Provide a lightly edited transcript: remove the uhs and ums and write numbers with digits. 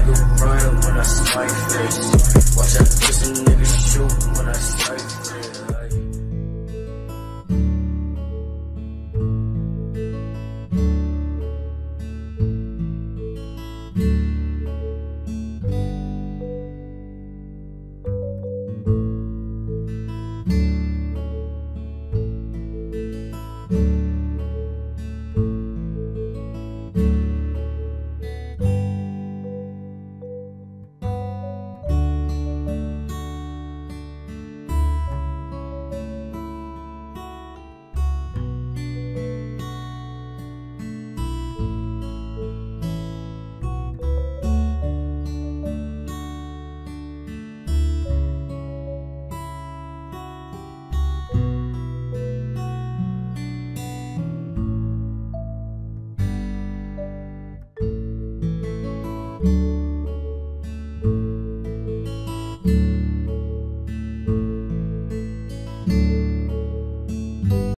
nigga run when I strike face. Watch out, pussy nigga shoot when I strike face. You.